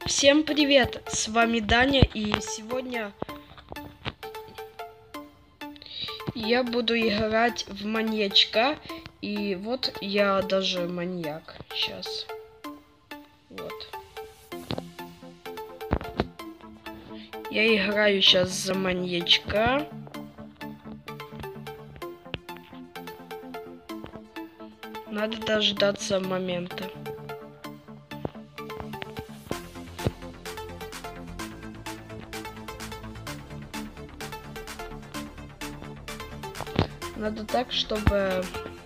Всем привет, с вами Даня, и сегодня я буду играть в маньячка, и вот я даже маньяк сейчас. Вот. Я играю сейчас за маньячка. Надо дождаться момента. Надо так, чтобы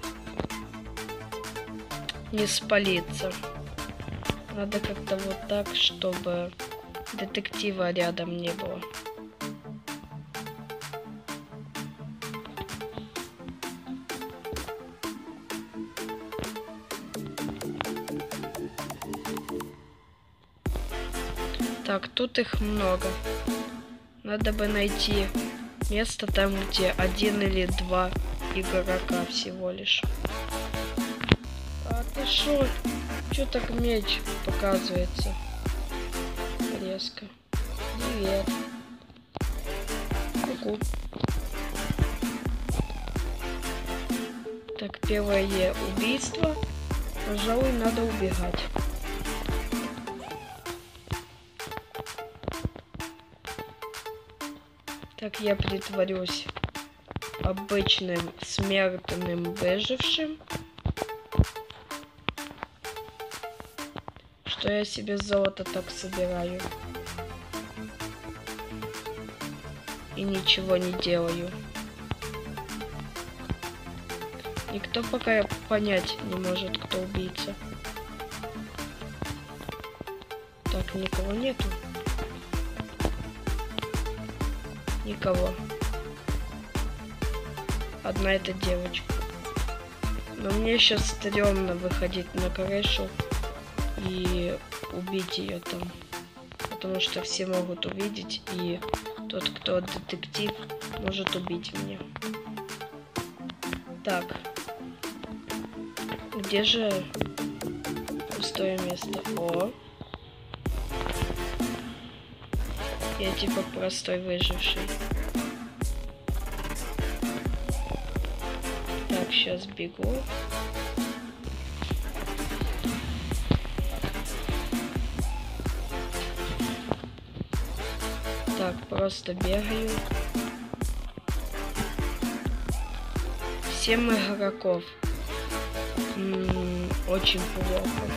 не спалиться. Надо как-то вот так, чтобы детектива рядом не было. Так, тут их много. Надо бы найти место там, где 1 или 2 игрока всего лишь. А ты шо? Чё так меч показывается? Резко. Привет. Ку-ку. Так, первое убийство. Пожалуй, надо убегать. Так, я притворюсь обычным смертным выжившим, что я себе золото так собираю и ничего не делаю. Никто пока понять не может, кто убийца. Так, никого нету. Никого. Одна эта девочка. Но мне сейчас стрёмно выходить на крышу и убить ее там. Потому что все могут увидеть, и тот, кто детектив, может убить меня. Так. Где же пустое место? О! Я типа простой выживший. Так, сейчас бегу. Так, просто бегаю. 7 игроков. Очень плохо.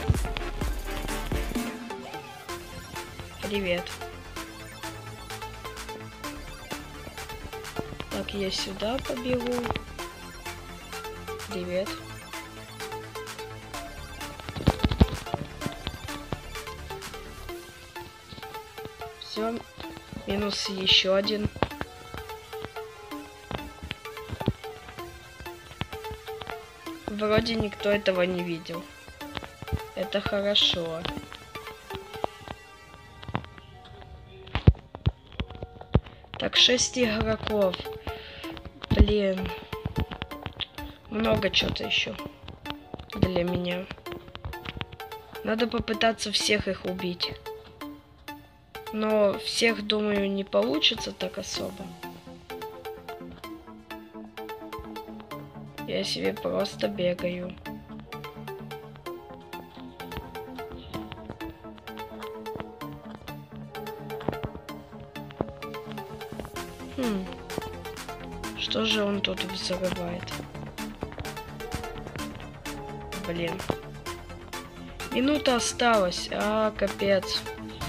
Привет. Так, я сюда побегу. Привет. Все. Минус еще один. Вроде никто этого не видел. Это хорошо. Так, 6 игроков. Блин. Много чего-то еще для меня. Надо попытаться всех их убить. Но всех, думаю, не получится так особо. Я себе просто бегаю. Что же он тут взрывает? Блин. Минута осталась. А, капец.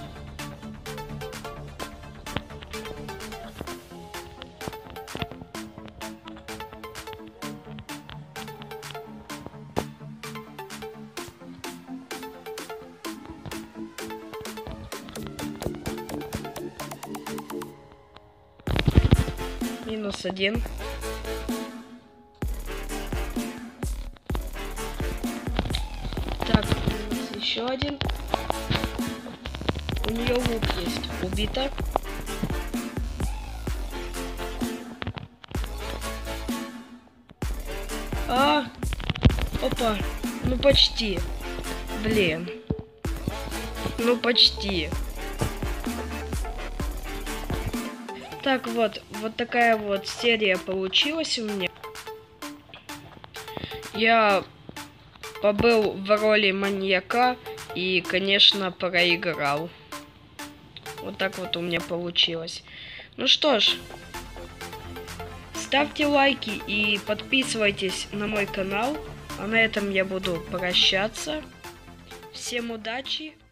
Минус 1. Так, минус еще один. У нее лук есть. Убита. Опа. Ну почти. Блин. Ну, почти. Так вот такая вот серия получилась у меня. Я побыл в роли маньяка и, конечно, проиграл. Вот так вот у меня получилось. Ну что ж, ставьте лайки и подписывайтесь на мой канал. А на этом я буду прощаться. Всем удачи!